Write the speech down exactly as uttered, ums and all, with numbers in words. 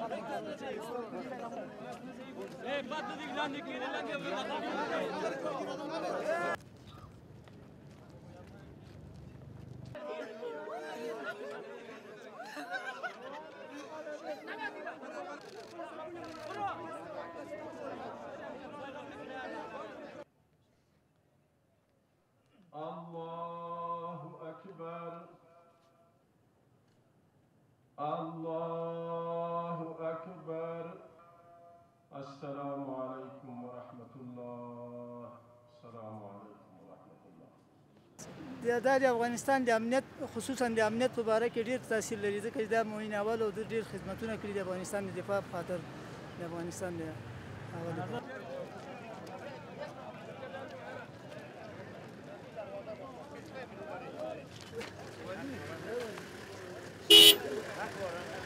Allahu Ekber. Allahu Ekber. Esselamu Aleyküm ve Rahmetullah. Esselamu Aleyküm ve Rahmetullah. د افغانستان د امنیت خصوصا د امنیت په باره کې ډېر تاثیر لري ځکه چې دا موین اول او ډېر خدمتونه کړي د افغانستان د دفاع په خاطر د افغانستان د هغه دفاع